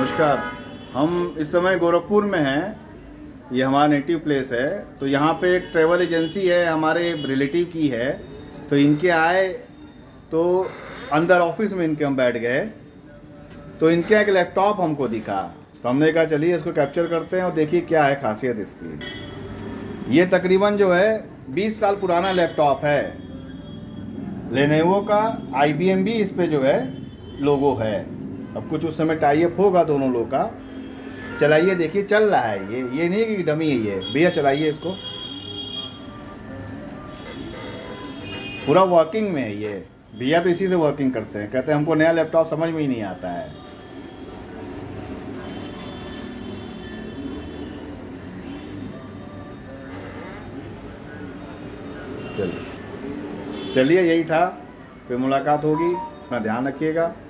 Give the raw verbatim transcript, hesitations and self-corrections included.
नमस्कार। हम इस समय गोरखपुर में हैं। ये हमारा नेटिव प्लेस है। तो यहाँ पे एक ट्रैवल एजेंसी है, हमारे रिलेटिव की है। तो इनके आए तो अंदर ऑफिस में इनके हम बैठ गए। तो इनके एक लैपटॉप हमको दिखा, तो हमने कहा चलिए इसको कैप्चर करते हैं और देखिए क्या है खासियत इसकी। ये तकरीबन जो है बीस साल पुराना लैपटॉप है। लेनोवो का आई बी एम भी इस पे जो है लोगो है। अब कुछ उस समय टाई अप होगा दोनों लोग का। चलाइए देखिए, चल रहा है ये ये नहीं कि डमी है ये। भैया चलाइए इसको, पूरा वर्किंग में है ये। भैया तो इसी से वर्किंग करते हैं। कहते हैं हमको नया लैपटॉप समझ में ही नहीं आता है। चलिए चलिए यही था, फिर मुलाकात होगी। अपना ध्यान रखिएगा।